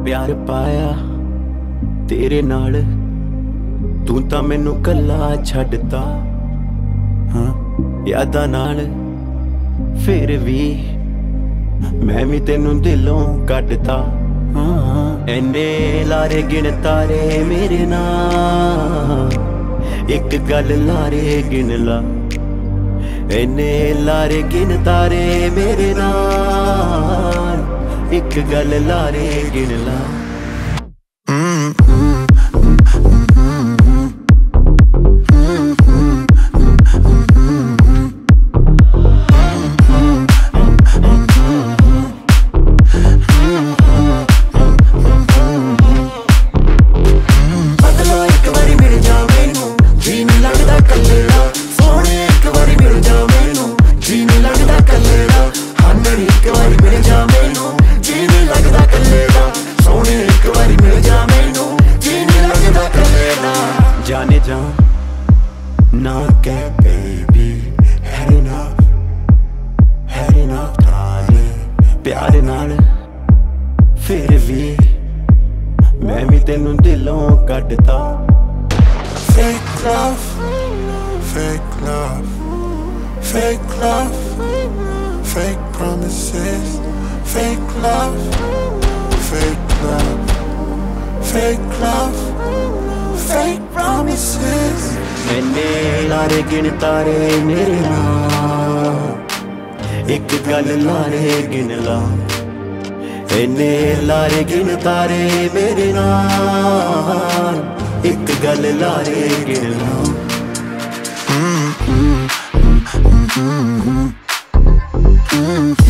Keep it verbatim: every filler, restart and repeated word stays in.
प्यार पाया तेरे नाल, तू तां मैनू कल्ला छड्डता। हाँ यादां नाल फिर भी मैं भी तेनू दिलों कड्डता। हाँ एने लारे गिन तारे मेरे नाल, एक गल लारे गिन ला। एने लारे गिन तारे मेरे नाल, एक गल लारे गिन ला। जाने जा ना कह baby, had enough, had enough ताने प्यार नाल फिर भी मैं भी तेनू दिलों कड्डता। Fake love, fake love, fake love, fake promises, fake love, fake love, fake love, fake promises. मैंने लारे गिन तारे मेरे नाल, एक गल लारे गिन ला। एने लारे गिन तारे मेरे नाल, एक गल लारे गिन ला। Mm-hmm. Mm-hmm. Mm-hmm.